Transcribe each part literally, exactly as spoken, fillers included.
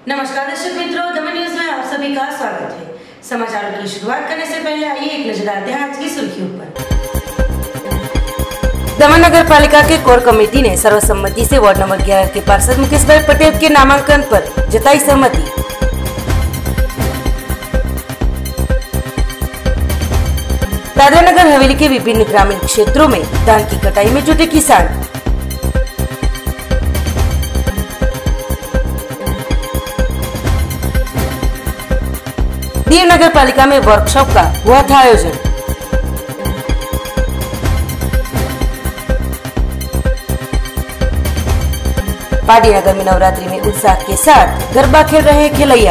नमस्कार दर्शक मित्रों, दमन न्यूज में आप सभी का स्वागत है। समाचारों की शुरुआत करने से पहले आइए एक नजर डालते हैं आज की सुर्खियों पर। दमन नगर पालिका के कोर कमेटी ने सर्वसम्मति से वार्ड नंबर ग्यारह के पार्षद मुकेश भाई पटेल के नामांकन पर जताई सहमति। दादरा नगर हवेली के विभिन्न ग्रामीण क्षेत्रों में धान की कटाई में जुटे किसान। दीव नगर पालिका में वर्कशॉप का हुआ था आयोजन। पाडी नगर में नवरात्रि में उत्साह के साथ गरबा खेल रहे हैं खिलैया।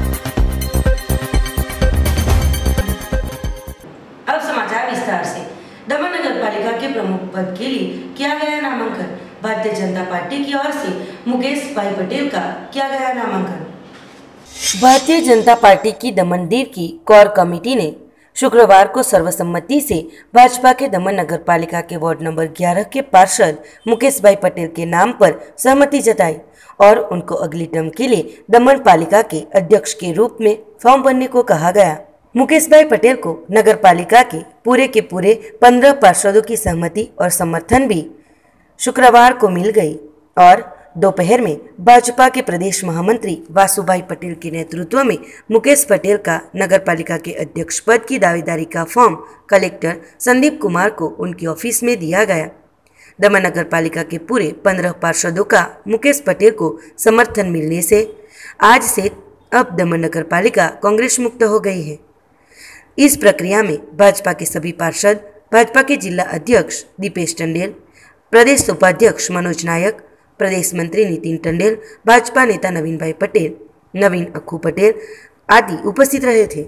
अब समाचार विस्तार से। दमन नगर पालिका के प्रमुख पद के लिए किया गया नामांकन। भारतीय जनता पार्टी की ओर से मुकेश भाई पटेल का किया गया नामांकन। भारतीय जनता पार्टी की दमन दीव की कोर कमेटी ने शुक्रवार को सर्वसम्मति से भाजपा के दमन नगर पालिका के वार्ड नंबर ग्यारह के पार्षद मुकेश भाई पटेल के नाम पर सहमति जताई और उनको अगली टर्म के लिए दमन पालिका के अध्यक्ष के रूप में फॉर्म भरने को कहा गया। मुकेश भाई पटेल को नगर पालिका के पूरे के पूरे पंद्रह पार्षदों की सहमति और समर्थन भी शुक्रवार को मिल गई और दोपहर में भाजपा के प्रदेश महामंत्री वासुभाई पटेल के नेतृत्व में मुकेश पटेल का नगर पालिका के अध्यक्ष पद की दावेदारी का फॉर्म कलेक्टर संदीप कुमार को उनके ऑफिस में दिया गया। दमन नगर पालिका के पूरे पंद्रह पार्षदों का मुकेश पटेल को समर्थन मिलने से आज से अब दमन नगर पालिका कांग्रेस मुक्त हो गई है। इस प्रक्रिया में भाजपा के सभी पार्षद, भाजपा के जिला अध्यक्ष दीपेश टंडेल, प्रदेश उपाध्यक्ष मनोज नायक, प्रदेश मंत्री नितिन टंडेल, भाजपा नेता नवीन भाई पटेल, नवीन अक्खू पटेल आदि उपस्थित रहे थे।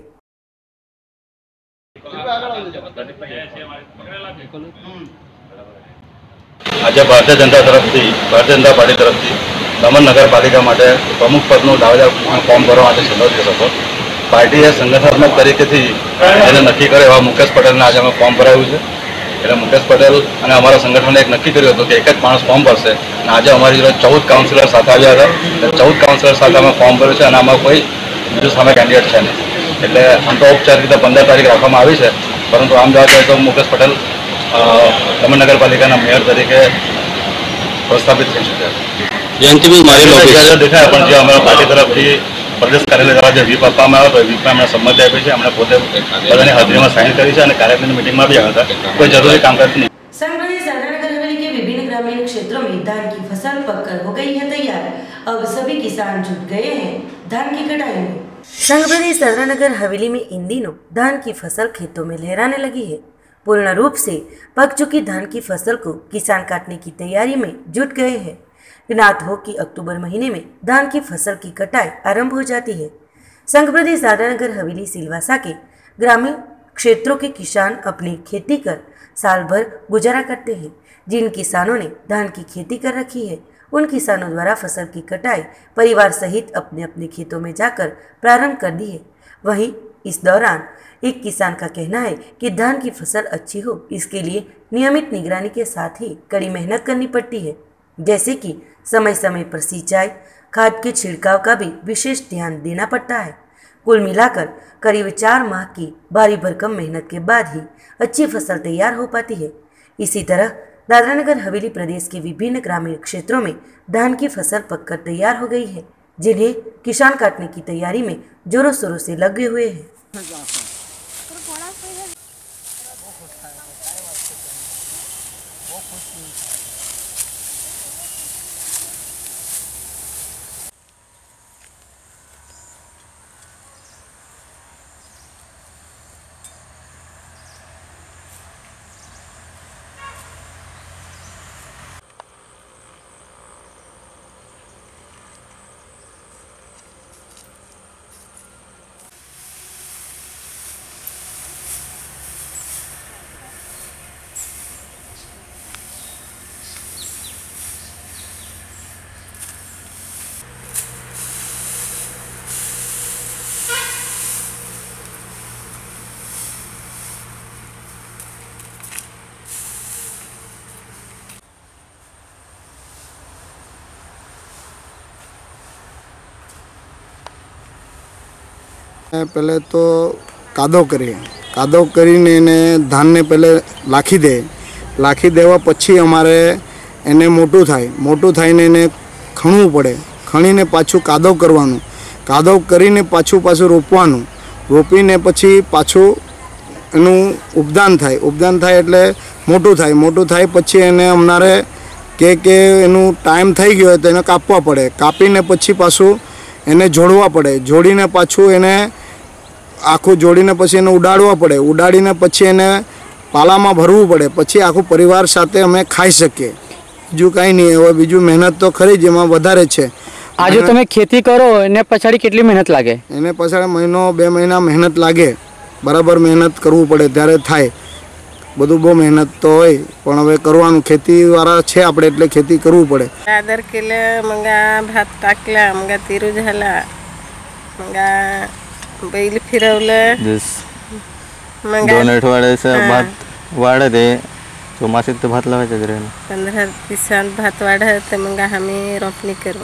आज भारतीय जनता तरफ थी भारतीय जनता पार्टी तरफ थी दमन नगरपालिका માટે પ્રમુખ પદનું દાવેદાર ફોર્મ ભરવા માટે સંદર્ભ કર્યો હતો। પાર્ટીએ સંગઠનાત્મક તરીકેથી જેને નક્કી કરે એવા મુકેશ પટેલને આજે અમે ફોર્મ ભરાવ્યું છે। એટલે મુકેશ પટેલ અને અમારા સંગઠને એક નક્કી કર્યું હતું કે એક જ માણસ ફોર્મ ભરશે અને આજે અમારી જોડે ચૌદ કાઉન્સિલર સાથે આવ્યા હતા। ચૌદ કાઉન્સિલર સાથે અમે ફોર્મ ભર્યું છે અને આમાં કોઈ બીજું સામે કેન્ડિડેટ છે નહીં। એટલે આમ તો ઔપચારિક રીતે પંદર તારીખ રાખવામાં આવી છે, પરંતુ આમ જોવા જઈએ તો મુકેશ પટેલ દમણ નગરપાલિકાના મેયર તરીકે પ્રસ્થાપિત થઈ ચૂક્યા છે। દેખાય પણ જે અમારા પાર્ટી તરફથી प्रदेश कार्यालय द्वारा जो व्हीप आपવામાં આવ્યો હતો व्हीप में हमने सम्मति આપી છે। हमने પોતે બધાની હાજરીમાં સાઇન કરી છે અને કાર્યકારી મીટિંગમાં भी આવ્યા હતા। કોઈ જરૂરી કામકાજ नहीं। संघ प्रदेश दादरा नगर हवेली के विभिन्न ग्रामीण क्षेत्रों में धान की फसल पककर हो गई है तैयार। अब सभी किसान जुट गए हैं धान की कटाई में। संघ प्रदेश दादरा नगर हवेली में इन दिनों धान की फसल खेतों में लहराने लगी है। पूर्ण रूप से पक चुकी धान की फसल को किसान काटने की तैयारी में जुट गए हैं। ज्ञात हो कि अक्टूबर महीने में धान की फसल की कटाई आरंभ हो जाती है। संघ प्रदेश दादरा नगर हवेली सिलवासा के ग्रामीण क्षेत्रों के किसान अपनी खेती कर साल भर गुजारा करते हैं। जिन किसानों ने धान की खेती कर रखी है उन किसानों द्वारा फसल की कटाई परिवार सहित अपने अपने खेतों में जाकर प्रारंभ कर दी है। वहीं इस दौरान एक किसान का कहना है कि धान की फसल अच्छी हो इसके लिए नियमित निगरानी के साथ ही कड़ी मेहनत करनी पड़ती है, जैसे कि समय समय पर सिंचाई, खाद के छिड़काव का भी विशेष ध्यान देना पड़ता है। कुल मिलाकर करीब चार माह की भारी भरकम मेहनत के बाद ही अच्छी फसल तैयार हो पाती है। इसी तरह दादरा नगर हवेली प्रदेश के विभिन्न ग्रामीण क्षेत्रों में धान की फसल पककर तैयार हो गई है, जिन्हें किसान काटने की तैयारी में जोरों शोरों से लगे हुए हैं। पहले तो कादो करिए, कादो करीने એને ધાનને પહેલે લાખી દે, લાખી દેવા પછી અમારે એને મોટું થાય, મોટું થઈને એને ખણવું પડે, ખણીને પાછું કાદવ કરવાનું, કાદવ કરીને પાછું પાછું રોપવાનું, રોપીને પછી પાછું એનું ઉપદાન થાય, ઉપદાન થાય એટલે મોટું થાય, મોટું થાય પછી એને અમારે કે કે એનું ટાઈમ થઈ ગયો તો એને કાપવા પડે, કાપીને પછી પાછું એને જોડવા પડે, જોડીને પાછું એને આખું જોડીને પછી એને ઉડાડવા પડે, ઉડાડીને પછી એને પાલામાં ભરવું પડે, પછી આખું પરિવાર સાથે અમે ખાઈ શકીએ. બીજું કાંઈ નહીં. હવે બીજું મહેનત તો ખરી જ, એમાં વધારે છે. આજે તમે ખેતી કરો એને પછાડી કેટલી મહેનત લાગે? એને પછાડી મહિનો બે મહિના મહેનત લાગે, બરાબર મહેનત કરવું પડે ત્યારે થાય. બધું બહુ મહેનત તો હોય પણ હવે કરવાનું, ખેતીવાળા છે આપણે એટલે खेती કરવું પડે. आदर केलं, मग भात टाकला, मग तिरू झाला, मग बैल फिरवलं, मग दोन आठवड्याचा भात वाढत आहे, चोमासीत तर भात लावायचा राहिला. पंधरा दिवसात भात वाढत, मग आम्ही रोपणी करू.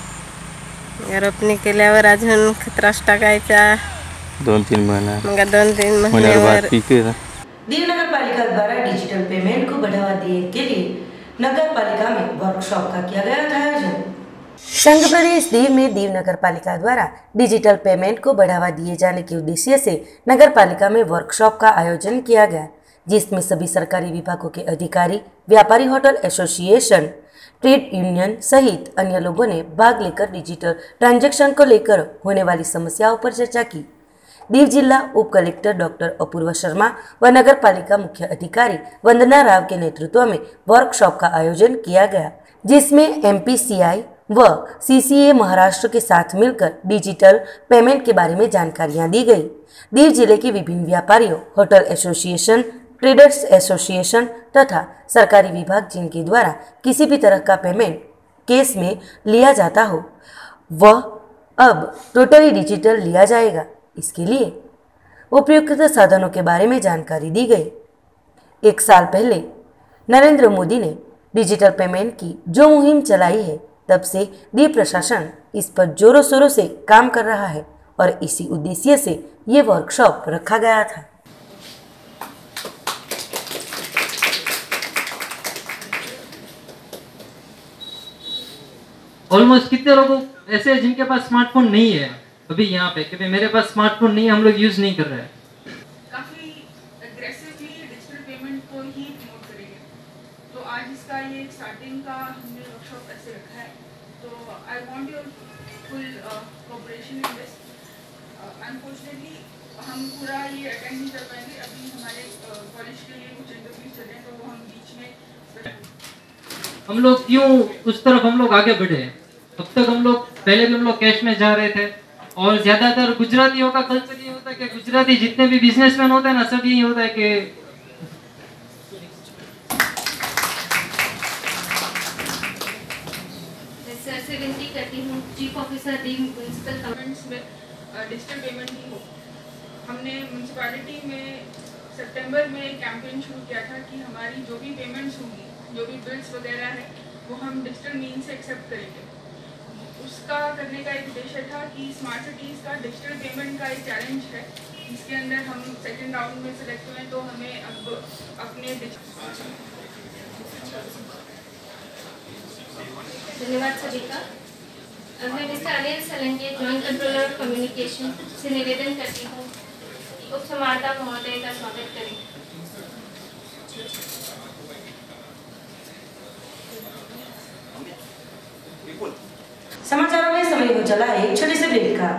रोपणी केल्यावर अजून खत्रास टाकायचा दोन तीन महिना, मग दोन तीन महिन्यावर महिन्यावर भात पीक येतं. दीव नगर पालिका द्वारा डिजिटल पेमेंट को बढ़ावा देने के लिए नगर पालिका में वर्कशॉप का किया गया था आयोजन। संघ प्रदेश दीव में दीव नगर पालिका द्वारा डिजिटल पेमेंट को बढ़ावा दिए जाने के उद्देश्य से नगर पालिका में वर्कशॉप का आयोजन किया गया, जिसमें सभी सरकारी विभागों के अधिकारी, व्यापारी, होटल एसोसिएशन, ट्रेड यूनियन सहित अन्य लोगों ने भाग लेकर डिजिटल ट्रांजैक्शन को लेकर होने वाली समस्याओं पर चर्चा की। दीव जिला उप कलेक्टर डॉक्टर अपूर्व शर्मा व नगर पालिका मुख्य अधिकारी वंदना राव के नेतृत्व में वर्कशॉप का आयोजन किया गया, जिसमें एमपीसीआई व सीसीए महाराष्ट्र के साथ मिलकर डिजिटल पेमेंट के बारे में जानकारियां दी गई। दीव जिले के विभिन्न व्यापारियों, होटल एसोसिएशन, ट्रेडर्स एसोसिएशन तथा सरकारी विभाग जिनके द्वारा किसी भी तरह का पेमेंट केस में लिया जाता हो वह अब टोटली डिजिटल लिया जाएगा। इसके लिए उपयुक्त साधनों के बारे में जानकारी दी गई। एक साल पहले नरेंद्र मोदी ने डिजिटल पेमेंट की जो मुहिम चलाई है, तब से दीव प्रशासन इस पर जोरों शोरों से काम कर रहा है और इसी उद्देश्य से ये वर्कशॉप रखा गया था। ऑलमोस्ट कितने लोगों ऐसे हैं जिनके पास स्मार्टफोन नहीं है अभी यहाँ पे, कि मेरे पास स्मार्टफोन नहीं है, हम लोग यूज नहीं कर रहे हैं। काफी एग्रेसिवली डिजिटल पेमेंट को ही प्रमोट करेंगे, तो आज इसका ये स्टार्टिंग का हमने वर्कशॉप ऐसे रखा है। तो I want your full cooperation in this. Unfortunately हम पूरा ये अटेंड नहीं कर पाएंगे, अभी हमारे कॉलेज uh, के लिए कुछ इंटरव्यूज चल रहे हैं, तो वो हम बीच में हम लोग क्यों उस तरफ हम लोग आगे बढ़े। अब तक हम लोग पहले भी हम लोग कैश में जा रहे थे, और ज्यादातर गुजरातियों का कल्चर ये होता है कि गुजराती जितने भी बिजनेसमैन होते हैं ना, सब यही होता है कि से विनती करती हूँ chief officer Diu municipal governments में डिजिटल पेमेंट ही हो। हमने म्यूनसिपैलिटी में सितंबर में कैंपेन शुरू किया था कि हमारी जो भी पेमेंट्स होंगी, जो भी बिल्स वगैरह है, वो हम डिजिटल मीन से एक्सेप्ट करेंगे। उसका करने का एक उद्देश्य था कि स्मार्ट सिटीज़ का डिजिटल पेमेंट का एक चैलेंज है, जिसके अंदर हम सेकंड राउंड में सेलेक्ट हुए, तो हमें अब अपने धन्यवाद सभी का। मैं mister Anil Salange, joint controller of communication से निवेदन करती हूँ उप समाहर्ता महोदय का स्वागत करें। समाचारों में समय को चला एक छोटे से ब्रेक का।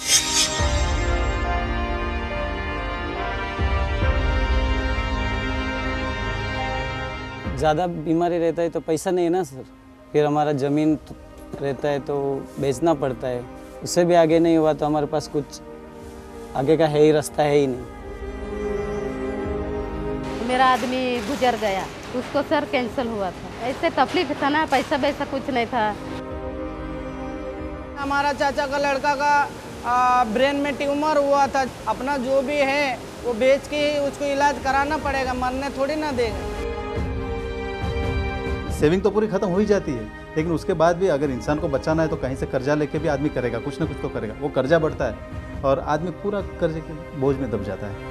ज़्यादा बीमारी रहता है तो पैसा नहीं है ना सर, फिर हमारा ज़मीन रहता है तो बेचना पड़ता है, उससे भी आगे नहीं हुआ तो हमारे पास कुछ आगे का है ही रास्ता है ही नहीं। मेरा आदमी गुजर गया, उसको सर कैंसिल हुआ था, ऐसे तकलीफ था ना, पैसा वैसा कुछ नहीं था। हमारा चाचा का लड़का का आ, ब्रेन में ट्यूमर हुआ था, अपना जो भी है वो बेच के उसको इलाज कराना पड़ेगा, मरने थोड़ी ना देगा। सेविंग तो पूरी खत्म हो ही जाती है, लेकिन उसके बाद भी अगर इंसान को बचाना है तो कहीं से कर्जा लेके भी आदमी करेगा, कुछ ना कुछ तो करेगा, वो कर्जा बढ़ता है और आदमी पूरा कर्जे के बोझ में दब जाता है।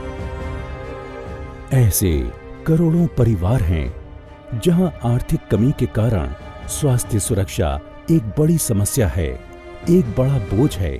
ऐसे करोड़ों परिवार हैं जहां आर्थिक कमी के कारण स्वास्थ्य सुरक्षा एक बड़ी समस्या है, एक बड़ा बोझ है।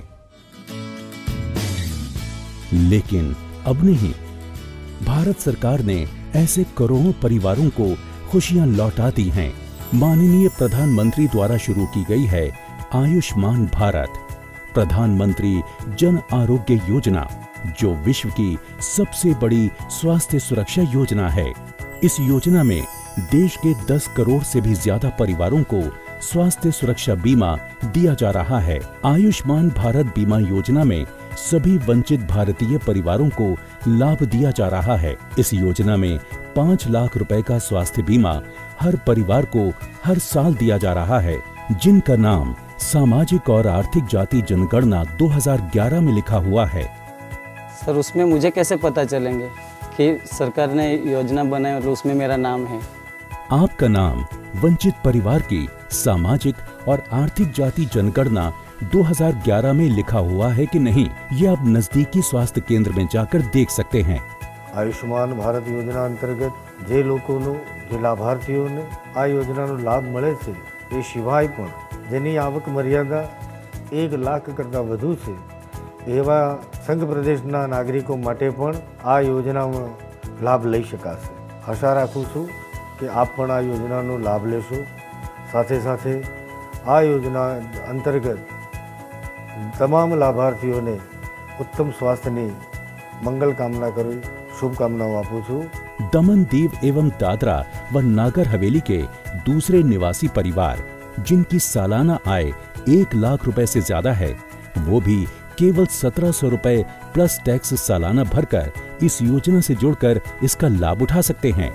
लेकिन अब नहीं, भारत सरकार ने ऐसे करोड़ों परिवारों को खुशियां लौटा दी हैं। माननीय प्रधानमंत्री द्वारा शुरू की गई है आयुष्मान भारत प्रधानमंत्री जन आरोग्य योजना, जो विश्व की सबसे बड़ी स्वास्थ्य सुरक्षा योजना है। इस योजना में देश के दस करोड़ से भी ज्यादा परिवारों को स्वास्थ्य सुरक्षा बीमा दिया जा रहा है। आयुष्मान भारत बीमा योजना में सभी वंचित भारतीय परिवारों को लाभ दिया जा रहा है। इस योजना में पाँच लाख रुपए का स्वास्थ्य बीमा हर परिवार को हर साल दिया जा रहा है, जिनका नाम सामाजिक और आर्थिक जाति जनगणना दो हज़ार ग्यारह में लिखा हुआ है। सर उसमें मुझे कैसे पता चलेंगे कि सरकार ने योजना बनाई और उसमें मेरा नाम है? आपका नाम वंचित परिवार की सामाजिक और आर्थिक जाति जनगणना दो हज़ार ग्यारह में लिखा हुआ है कि नहीं, ये आप नजदीकी स्वास्थ्य केंद्र में जाकर देख सकते हैं। आयुष्मान भारत योजना अंतर्गत જે લોકોનો જે લાભાર્થીઓને આ યોજનાનો લાભ મળે છે એ સિવાય પણ જેની આવક મર્યાદા એક લાખ કરતાં વધુ છે એવા સંઘ પ્રદેશના નાગરિકો માટે પણ આ યોજનામાં લાભ લઈ શકાશે। આશા રાખું છું કે આપ પણ આ યોજનાનો લાભ લેશો। સાથે સાથે આ યોજના અંતર્ગત તમામ લાભાર્થીઓને ઉત્તમ સ્વાસ્થ્યની મંગલ કામના કરી शुभकामनाओं आपू छू। दमन दीव एवं दादरा व नागर हवेली के दूसरे निवासी परिवार जिनकी सालाना आय एक लाख रुपए से ज्यादा है, वो भी केवल सत्रह सौ रुपए प्लस टैक्स सालाना भरकर इस योजना से जुड़कर इसका लाभ उठा सकते हैं।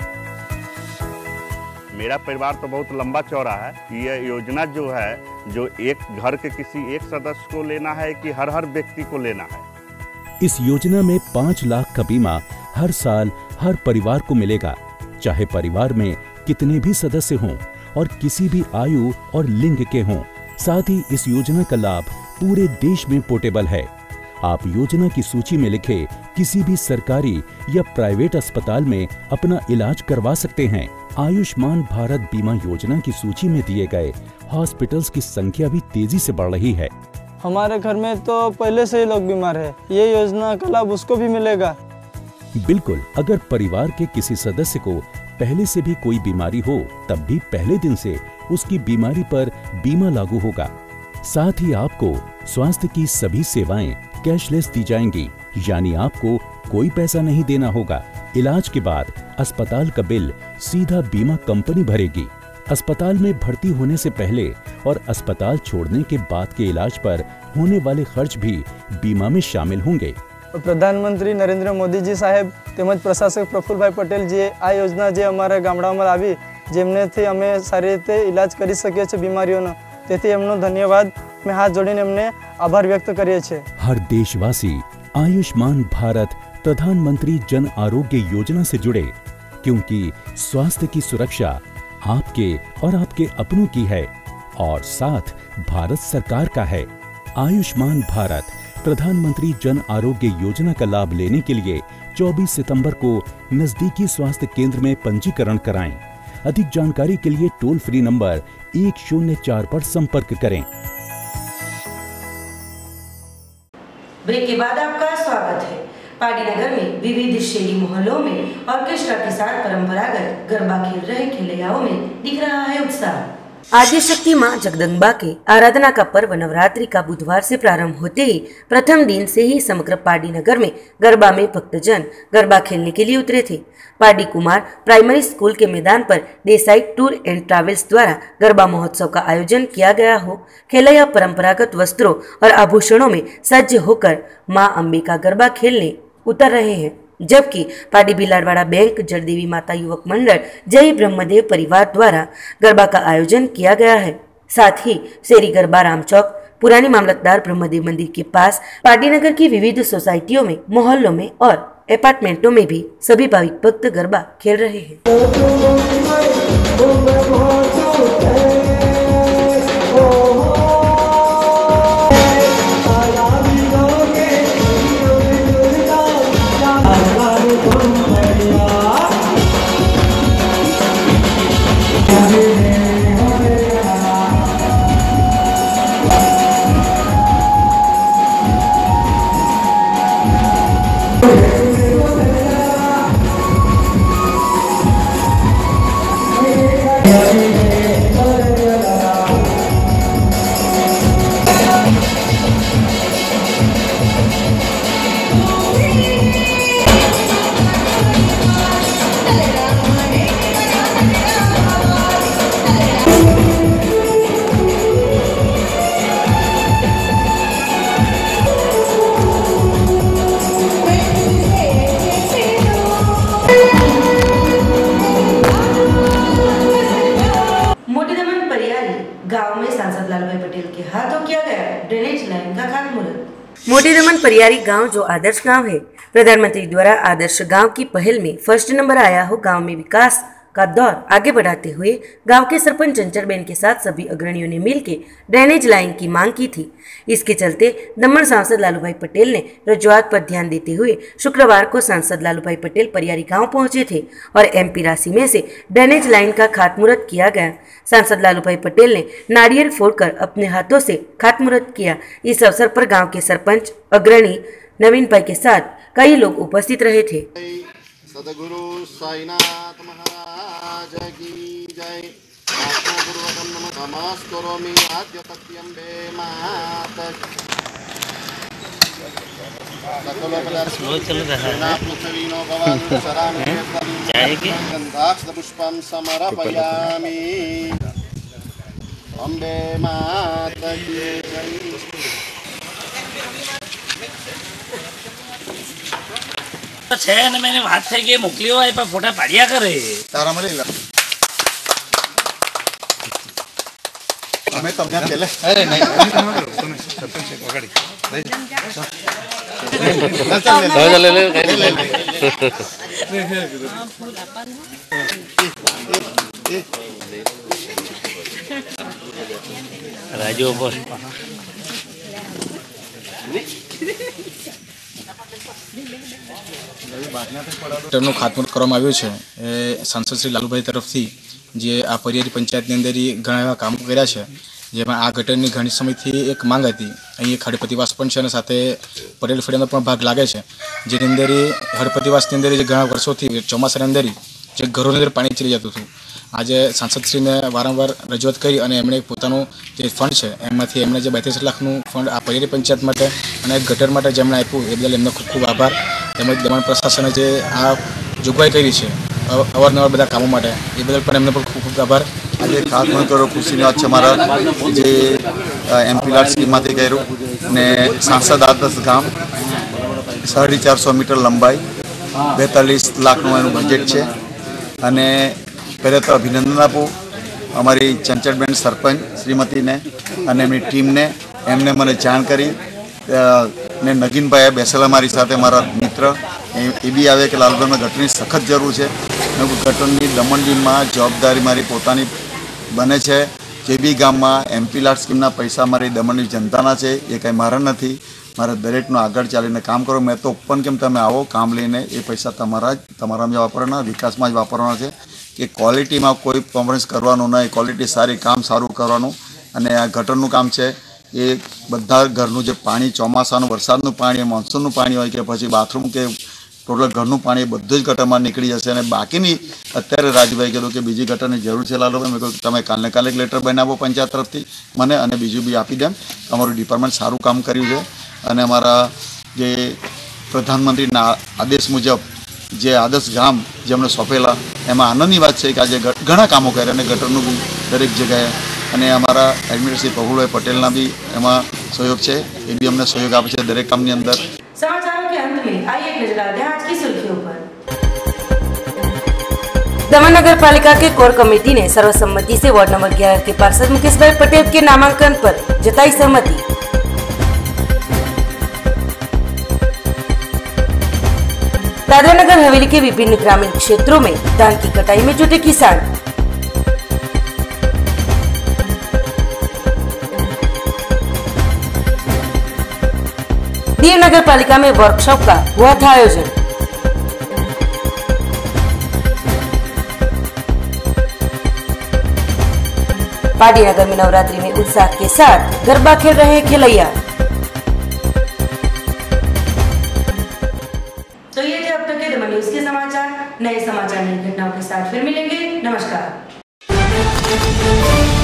मेरा परिवार तो बहुत लंबा चौड़ा है। ये योजना जो है जो एक घर के किसी एक सदस्य को लेना है कि हर हर व्यक्ति को लेना है? इस योजना में पाँच लाख का बीमा हर साल हर परिवार को मिलेगा, चाहे परिवार में कितने भी सदस्य हों और किसी भी आयु और लिंग के हों। साथ ही इस योजना का लाभ पूरे देश में पोर्टेबल है। आप योजना की सूची में लिखे किसी भी सरकारी या प्राइवेट अस्पताल में अपना इलाज करवा सकते हैं। आयुष्मान भारत बीमा योजना की सूची में दिए गए हॉस्पिटल्स की संख्या भी तेजी से बढ़ रही है। हमारे घर में तो पहले से ही लोग बीमार है, ये योजना का लाभ उसको भी मिलेगा। बिल्कुल, अगर परिवार के किसी सदस्य को पहले से भी कोई बीमारी हो, तब भी पहले दिन से उसकी बीमारी पर बीमा लागू होगा। साथ ही आपको स्वास्थ्य की सभी सेवाएं कैशलेस दी जाएंगी, यानी आपको कोई पैसा नहीं देना होगा। इलाज के बाद अस्पताल का बिल सीधा बीमा कंपनी भरेगी। अस्पताल में भर्ती होने से पहले और अस्पताल छोड़ने के बाद के इलाज पर होने वाले खर्च भी बीमा में शामिल होंगे। प्रधानमंत्री नरेंद्र मोदी जी साहेब તેમજ પ્રશાસક પ્રફુલભાઈ પટેલ જે આ યોજના જે અમારા ગામડામાં આવી, જેમનેથી અમે સારી રીતે ઇલાજ કરી શકીએ છીએ બીમારીઓનો, તેથી એમનો ધન્યવાદ મેં હાથ જોડીને એમને આભાર વ્યક્ત કરીએ છીએ। हर देशवासी आयुष्मान भारत प्रधानमंत्री जन आरोग्य योजना से जुड़े, क्योंकि स्वास्थ्य की सुरक्षा आपके और आपके अपनों की है और साथ भारत सरकार का है। आयुष्मान भारत प्रधानमंत्री जन आरोग्य योजना का लाभ लेने के लिए चौबीस सितंबर को नजदीकी स्वास्थ्य केंद्र में पंजीकरण कराएं। अधिक जानकारी के लिए टोल फ्री नंबर एक शून्य चार पर संपर्क करें। ब्रेक के बाद आपका स्वागत है। पाटीनगर में विविध शहरी मोहल्लों में ऑर्केस्ट्रा के साथ परंपरागत गरबा खेल रहे खिलैयाओं में दिख रहा है उत्साह। आदिशक्ति मां जगदम्बा के आराधना का पर्व नवरात्रि का बुधवार से प्रारंभ होते ही प्रथम दिन से ही समग्र पाडी नगर में गरबा में भक्तजन गरबा खेलने के लिए उतरे थे। पाडी कुमार प्राइमरी स्कूल के मैदान पर देसाई टूर एंड ट्रैवल्स द्वारा गरबा महोत्सव का आयोजन किया गया हो। खिलैया परंपरागत वस्त्रों और आभूषणों में सज्ज होकर मां अम्बे का गरबा खेलने उतर रहे हैं, जबकि पाडी भिलाड़वाड़ा बैंक जड़देवी माता युवक मंडल जय ब्रह्मदेव परिवार द्वारा गरबा का आयोजन किया गया है। साथ ही शेरी गरबा रामचौक पुरानी मामलतदार ब्रह्मदेव मंदिर के पास पाटीनगर की विविध सोसाइटियों में, मोहल्लों में और अपार्टमेंटों में भी सभी भाविक भक्त गरबा खेल रहे हैं। सांसद लालूभाई पटेल के हाथों किया गया ड्रेनेज लाइन का खातमुहूर्त। मोटी दमन परियारी गांव जो आदर्श गांव है, प्रधानमंत्री द्वारा आदर्श गांव की पहल में फर्स्ट नंबर आया हो। गांव में विकास का दौर आगे बढ़ाते हुए गांव के सरपंच चंचलबेन के साथ सभी अग्रणियों ने मिलकर ड्रेनेज लाइन की मांग की थी। इसके चलते दमन सांसद लालूभाई पटेल ने रजूआत पर ध्यान देते हुए शुक्रवार को सांसद लालूभाई पटेल परियारी गांव पहुंचे थे और एमपी राशि में से ड्रेनेज लाइन का खातमुहूर्त किया गया। सांसद लालूभाई पटेल ने नारियल फोड़कर अपने हाथों से खातमुहूर्त किया। इस अवसर पर गांव के सरपंच अग्रणी नवीन भाई के साथ कई लोग उपस्थित रहे थे। सदगुरु साईनाथ महाराज की जय। आत्मपूर्वकं नमः नमस्करोमि आद्य तत्यम्बे माता। स्लो चल रहा है। जाएगी। गंधाक्षपुष्पं समर्पयामि। अम्बे माता की जय। છે ને મેને વાત થઈ કે મોકલી હોય પણ ફોટા પાડ્યા કરે તારા મળી લા અમે તમને પેલે અરે નહીં તમે સરપંચ પકડી લઈ લે લે લે રાજુ ઉપર નું ખાતમુહૂર્ત કરવામાં આવ્યું છે એ સાંસદ શ્રી લાલુભાઈ તરફથી જે આ પરિયારી પંચાયતની અંદર ઘણા એવા કામો કર્યા છે, જેમાં આ ગટરની ઘણી સમયથી એક માંગ હતી। અહીં એક હળપતિવાસ પણ છે અને સાથે પટેલ ફળિયાનો પણ ભાગ લાગે છે, જેની અંદર હળપતિવાસની અંદર જે ઘણા વર્ષોથી ચોમાસાની અંદર જે ઘરોની અંદર પાણી ચડી જતું હતું। આજે સાંસદશ્રીને વારંવાર રજૂઆત કરી અને એમણે પોતાનું જે ફંડ છે એમાંથી એમણે જે બેત્રીસ લાખનું ફંડ આ પરિયારી પંચાયત માટે અને ગટર માટે જેમણે આપ્યું એ બદલ એમનો ખૂબ ખૂબ આભાર। તેમજ દમણ પ્રશાસને જે આ જોગવાઈ કરી છે અવારનવાર બધા કામો માટે એ બદલ પણ એમને પણ ખૂબ ખૂબ આભાર। આજે ખાતમુહૂર્ત કરો ખુશીની વાત છે મારા જે એમપી લાડ સ્કીમમાંથી કર્યું ને સાંસદ આદર્શ ગામ સાડી ચારસો મીટર લંબાઈ બેતાલીસ લાખનું એનું બજેટ છે। અને પહેલાં તો અભિનંદન આપું અમારી ચંચળબેન સરપંચ શ્રીમતીને અને એમની ટીમને, એમને મને જાણ કરી ને નગીનભાઈ બેસેલા મારી સાથે મારા મિત્ર એ બી આવે કે લાલભાઈને ગટરની સખત જરૂર છે। ગટરની દમણદીમાં જવાબદારી મારી પોતાની બને છે। જે બી ગામમાં એમપી લાડ સ્કીમના પૈસા મારી દમણની જનતાના છે, એ કંઈ મારા નથી। મારે દરેકનું આગળ ચાલીને કામ કરો। મેં તો ઓપન કેમ તમે આવો કામ લઈને, એ પૈસા તમારા જ તમારામાં જ વાપરવાના, વિકાસમાં જ વાપરવાના છે કે ક્વોલિટીમાં કોઈ કોમ્પ્રોમાઇઝ કરવાનું નહીં, ક્વોલિટી સારી, કામ સારું કરવાનું। અને આ ગટરનું કામ છે એ બધા ઘરનું જે પાણી ચોમાસાનું વરસાદનું પાણી, મોન્સૂનનું પાણી હોય કે પછી બાથરૂમ કે ટોટલ ઘરનું પાણી એ બધું જ ગટરમાં નીકળી જશે। અને બાકીની અત્યારે રાજભાઈ કીધું કે બીજી ગટરની જરૂર છે લાલુભાઈ, મેં કહ્યું તમે કાલને કાલે એક લેટર બનાવો પંચાયત તરફથી મને, અને બીજું બી આપી દેમ। તમારું ડિપાર્ટમેન્ટ સારું કામ કર્યું છે અને અમારા જે પ્રધાનમંત્રીના આદેશ મુજબ જે આદર્શ ગામ જેમણે સોંપેલા એમાં આનંદની વાત છે કે આજે ઘણા કામો કર્યા અને ગટરનું બી દરેક જગ્યાએ, અને અમારા એડમિનિસ્ટ્રેટર પ્રફુલભાઈ પટેલના બી એમાં સહયોગ છે, એ બી અમને સહયોગ આપે છે દરેક કામની અંદર। समाचारों के अंत में आइए एक नजर डालते हैं आज की सुर्खियों पर। दमन नगर पालिका के कोर कमेटी ने सर्वसम्मति से वार्ड नंबर ग्यारह के पार्षद मुकेश भाई पटेल के नामांकन पर जताई सहमति। दादरा नगर हवेली के विभिन्न ग्रामीण क्षेत्रों में धान की कटाई में जुटे किसान। दीव नगर पालिका में वर्कशॉप का हुआ था आयोजन। पाडी नगर में नवरात्रि में उत्साह के साथ गरबा खेल रहे खिलैया। तो ये थे अब तक के दमन न्यूज के समाचार। नए समाचार नई घटनाओं के साथ फिर मिलेंगे। नमस्कार।